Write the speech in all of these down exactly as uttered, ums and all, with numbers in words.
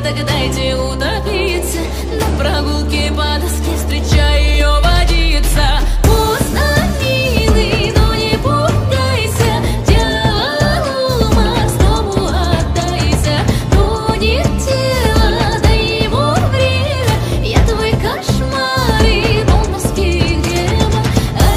так дайте утопиться. На прогулке по доске встречай ее водиться. Поздно, милый, но не пугайся, дьяволу морскому отдайся. Тонет тело, дай ему время, я твой кошмар и дом морских демон.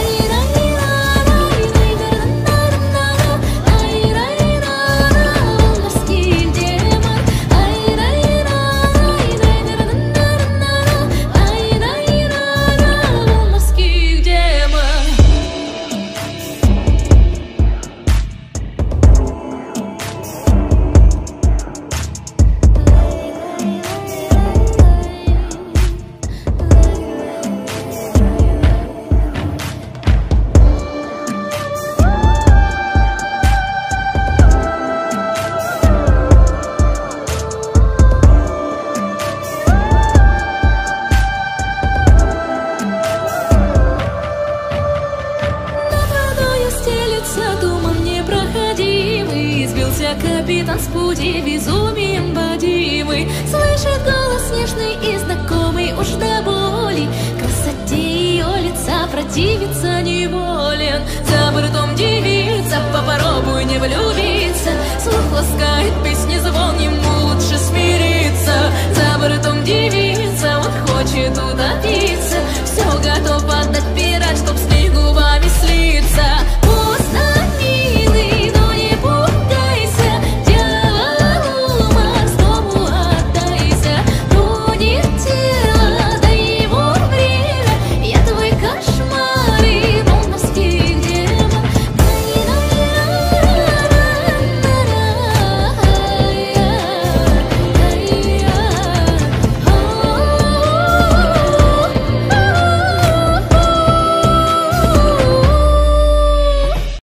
Туман непроходимый, сбился капитан с пути безумием бодимый. Слышит голос нежный и знакомый уж до боли, красоте ее лица противиться неволен. За бортом девица, попробуй не влюбиться, слух ласкает песня.